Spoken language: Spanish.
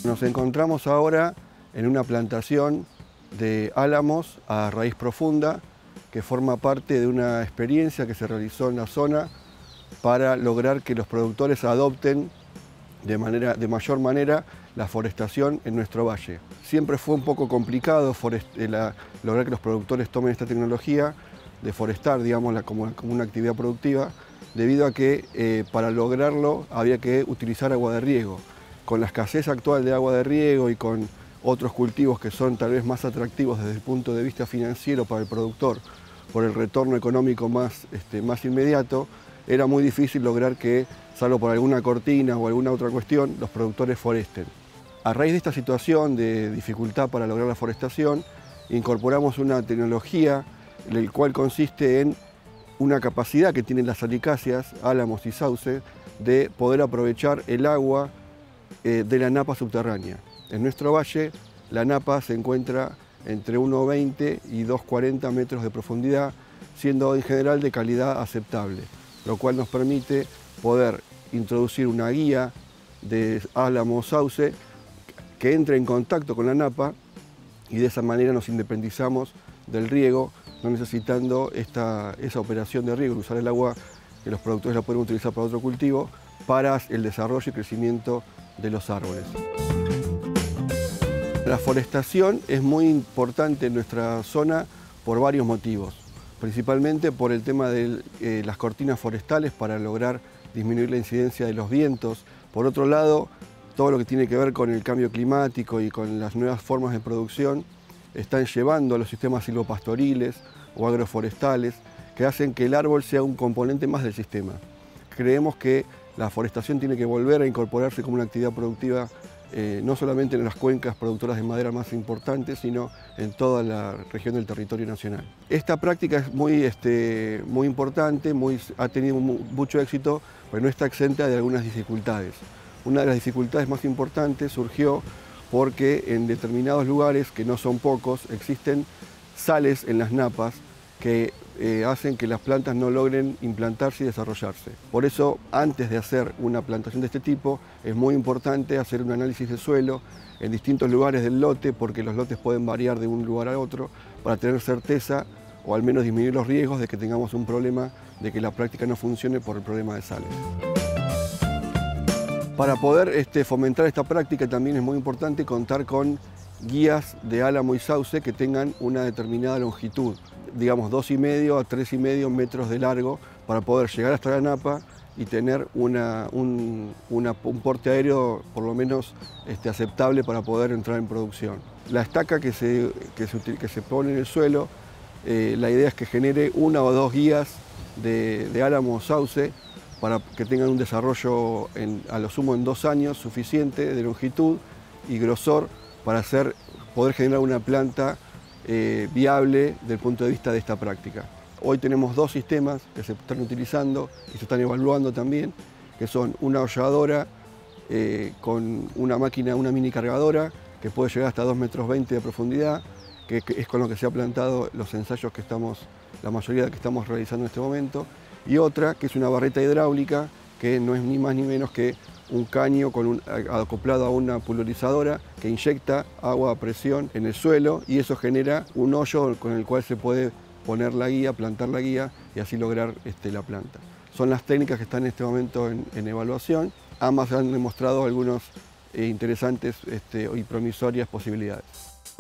Nos encontramos ahora en una plantación de álamos a raíz profunda que forma parte de una experiencia que se realizó en la zona para lograr que los productores adopten de mayor manera la forestación en nuestro valle. Siempre fue un poco complicado lograr que los productores tomen esta tecnología de forestar, digamos, como una actividad productiva, debido a que para lograrlo había que utilizar agua de riego. Con la escasez actual de agua de riego y con otros cultivos que son tal vez más atractivos desde el punto de vista financiero para el productor, por el retorno económico más inmediato, era muy difícil lograr que, salvo por alguna cortina o alguna otra cuestión, los productores foresten. A raíz de esta situación de dificultad para lograr la forestación, incorporamos una tecnología, el cual consiste en una capacidad que tienen las salicáceas, álamos y sauces, de poder aprovechar el agua de la napa subterránea. En nuestro valle, la napa se encuentra entre 1,20 y 2,40 metros de profundidad, siendo en general de calidad aceptable, lo cual nos permite poder introducir una guía de álamo o sauce que entre en contacto con la napa y de esa manera nos independizamos del riego, no necesitando esa operación de riego, usar el agua que los productores la pueden utilizar para otro cultivo, para el desarrollo y crecimiento de los árboles. La forestación es muy importante en nuestra zona por varios motivos, principalmente por el tema de las cortinas forestales para lograr disminuir la incidencia de los vientos. Por otro lado, todo lo que tiene que ver con el cambio climático y con las nuevas formas de producción están llevando a los sistemas silvopastoriles o agroforestales que hacen que el árbol sea un componente más del sistema. Creemos que la forestación tiene que volver a incorporarse como una actividad productiva no solamente en las cuencas productoras de madera más importantes, sino en toda la región del territorio nacional. Esta práctica es muy importante, ha tenido mucho éxito, pero no está exenta de algunas dificultades. Una de las dificultades más importantes surgió porque en determinados lugares, que no son pocos, existen sales en las napas que hacen que las plantas no logren implantarse y desarrollarse. Por eso, antes de hacer una plantación de este tipo, es muy importante hacer un análisis de suelo en distintos lugares del lote, porque los lotes pueden variar de un lugar a otro, para tener certeza o al menos disminuir los riesgos de que tengamos un problema de que la práctica no funcione por el problema de sales. Para poder fomentar esta práctica también es muy importante contar con guías de álamo y sauce que tengan una determinada longitud, digamos 2,5 a 3,5 metros de largo, para poder llegar hasta la napa y tener un porte aéreo por lo menos aceptable para poder entrar en producción. La estaca que se pone en el suelo, la idea es que genere 1 o 2 guías de álamo o sauce para que tengan un desarrollo a lo sumo en 2 años suficiente de longitud y grosor para poder generar una planta viable desde el punto de vista de esta práctica. Hoy tenemos 2 sistemas que se están utilizando y se están evaluando también, que son una holladora con una máquina, una mini cargadora, que puede llegar hasta 2,20 metros de profundidad, que es con lo que se ha plantado los ensayos la mayoría que estamos realizando en este momento, y otra que es una barreta hidráulica, que no es ni más ni menos que un caño acoplado a una pulverizadora que inyecta agua a presión en el suelo y eso genera un hoyo con el cual se puede poner la guía, plantar la guía y así lograr la planta. Son las técnicas que están en este momento en evaluación. Ambas han demostrado algunos interesantes y promisorias posibilidades.